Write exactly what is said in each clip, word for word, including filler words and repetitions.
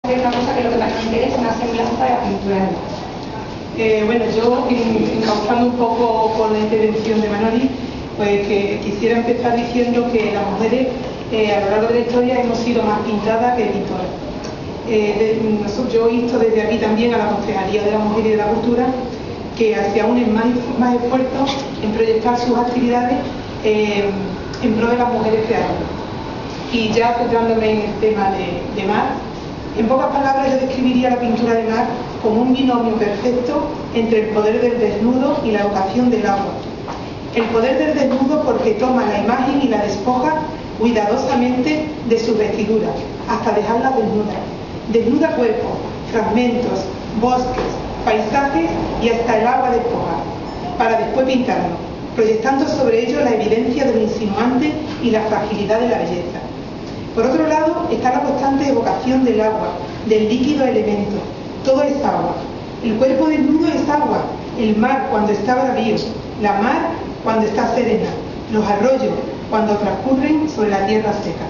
Una cosa que lo que más me interesa es una semblanza de la pintura de mar. Eh, bueno, yo, encauzando un poco con la intervención de Manoli, pues que quisiera empezar diciendo que las mujeres eh, a lo largo de la historia hemos sido más pintadas que pintoras. Eh, de, nosotros, yo insto desde aquí también a la Concejalía de la Mujer y de la Cultura que se unen más, más esfuerzos en proyectar sus actividades eh, en pro de las mujeres creadoras. Y ya centrándome en el tema de, de mar, en pocas palabras yo describiría la pintura de mar como un binomio perfecto entre el poder del desnudo y la evocación del agua. El poder del desnudo porque toma la imagen y la despoja cuidadosamente de su vestidura, hasta dejarla desnuda. Desnuda cuerpo, fragmentos, bosques, paisajes y hasta el agua despoja, para después pintarlo, proyectando sobre ello la evidencia de lo insinuante y la fragilidad de la belleza. Por otro lado, está la constante evocación del agua, del líquido elemento. Todo es agua. El cuerpo desnudo es agua. El mar cuando está bravío. La mar cuando está serena. Los arroyos cuando transcurren sobre la tierra seca.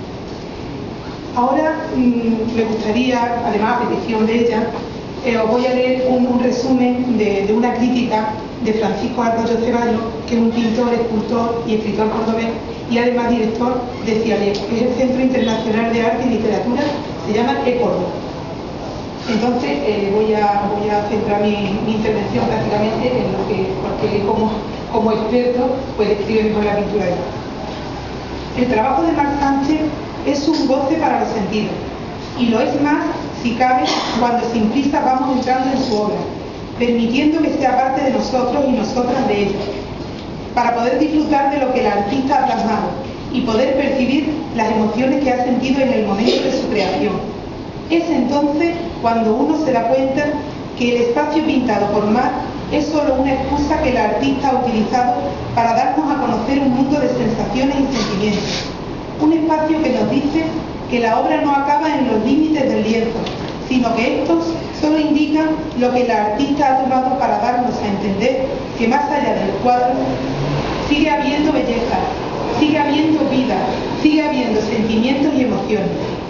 Ahora mmm, me gustaría, además a petición de ella, eh, os voy a leer un, un resumen de, de una crítica de Francisco Arroyo Ceballos, que es un pintor, escultor y escritor cordobés, y además director de CIALEC, que es el Centro Internacional de Arte y Literatura, se llama eCórdoba. Entonces eh, voy, a, voy a centrar mi, mi intervención prácticamente en lo que, porque como, como experto, pues escribe mejor la pintura de mar. El trabajo de Marc Sánchez es un goce para los sentidos, y lo es más, si cabe, cuando sin prisa vamos entrando en su obra, permitiendo que sea parte de nosotros y nosotras de ella, para poder disfrutar de lo que el artista ha plasmado y poder percibir las emociones que ha sentido en el momento de su creación. Es entonces cuando uno se da cuenta que el espacio pintado por Marc es solo una excusa que el artista ha utilizado para darnos a conocer un mundo de sensaciones y sentimientos. Un espacio que nos dice que la obra no acaba en los límites del lienzo, sino que estos solo indican lo que el artista ha tomado para darnos a entender que más allá del cuadro sigue habiendo belleza, sigue habiendo vida, sigue habiendo sentimientos y emociones.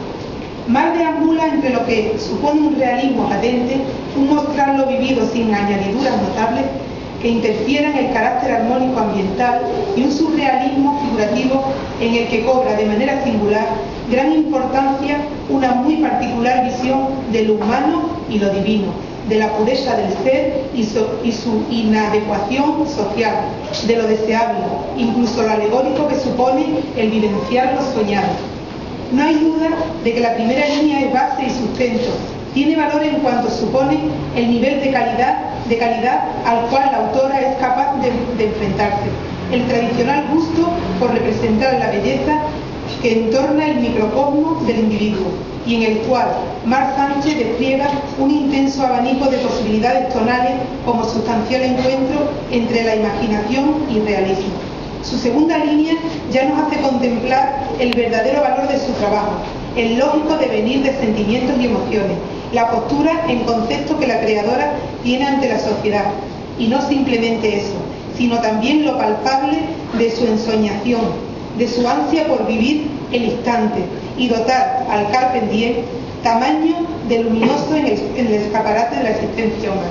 Marc deambula entre lo que supone un realismo patente, un mostrar lo vivido sin añadiduras notables que interfieran el carácter armónico ambiental, y un surrealismo figurativo en el que cobra de manera singular gran importancia una muy particular visión de lo humano y lo divino, de la pureza del ser y su, y su inadecuación social, de lo deseable, incluso lo alegórico que supone el vivenciar lo soñado. No hay duda de que la primera línea es base y sustento, tiene valor en cuanto supone el nivel de calidad, de calidad al cual la autora es capaz de, de enfrentarse, el tradicional gusto por representar la belleza que entorna el microcosmo del individuo, y en el cual Marc Sánchez despliega un intenso abanico de posibilidades tonales como sustancial encuentro entre la imaginación y realismo. Su segunda línea ya nos hace contemplar el verdadero valor de su trabajo, el lógico devenir de sentimientos y emociones, la postura en concepto que la creadora tiene ante la sociedad, y no simplemente eso, sino también lo palpable de su ensoñación, de su ansia por vivir el instante y dotar al carpe diem tamaño de luminoso en el, en el escaparate de la existencia humana.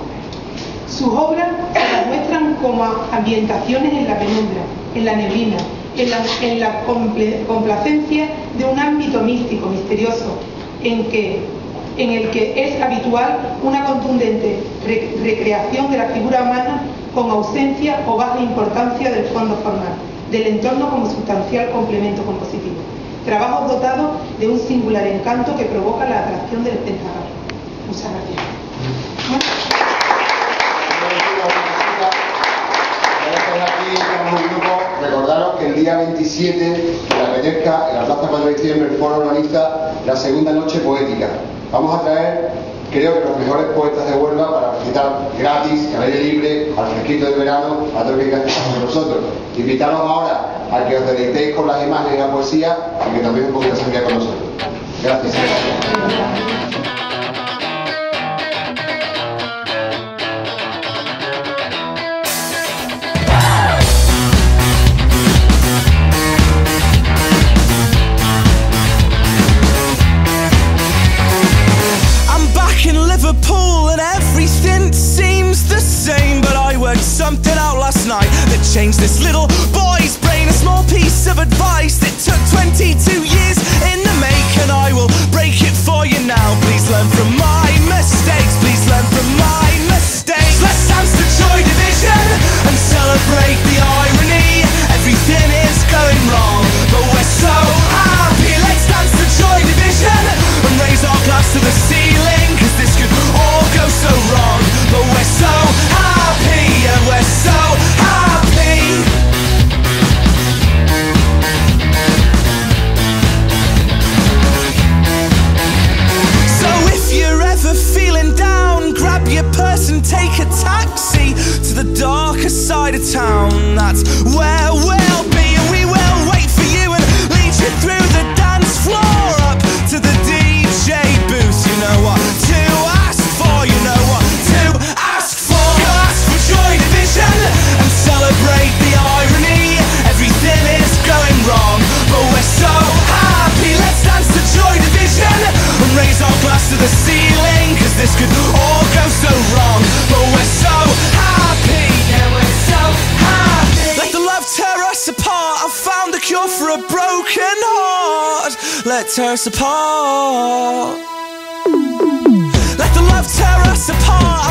Sus obras se las muestran como ambientaciones en la penumbra, en la neblina, en la, en la comple, complacencia de un ámbito místico, misterioso, en, que, en el que es habitual una contundente re, recreación de la figura humana con ausencia o baja importancia del fondo formal, del entorno como sustancial complemento compositivo. Trabajos dotados de un singular encanto que provoca la atracción del espectador. Muchas gracias. Recordaros que el día veintisiete de la Peñesca, en la Plaza cuatro de diciembre, el foro organiza la segunda noche poética. Vamos a traer, creo que los mejores poetas de Huelva para recitar gratis, al aire libre, al fresquito del verano, a todo lo que quieran con nosotros. Invitaros ahora a que os deleitéis con las imágenes y la poesía y que también un poquito de sangre con nosotros. Gracias. cracks this little boy's brain. A small piece of advice that took twenty-two years in the making. I will break it for you now. Please learn from my mistakes. Please learn from my mistakes. Let's dance to Joy Division and celebrate the irony. Everything is going wrong, but we're so happy. Let's dance to Joy Division and raise our glass to the ceiling, cause this could all go so wrong, but we're so happy, and we're so happy. So if you're ever feeling down, grab your purse and take a taxi to the darker side of town. That's where we'll be, and we will wait for you and lead you through the dance floor up to the D J booth. You know what to ask for, you know what to ask for. Go ask for Joy Division and celebrate the irony. Everything is going wrong, but we're so happy. Let's dance to Joy Division and raise our glass to the ceiling, cause this could all go so wrong, but we're so happy. Yeah, we're so happy. Let the love tear us apart. I found the cure for a broken heart. Let tear us apart. Let the love tear us apart.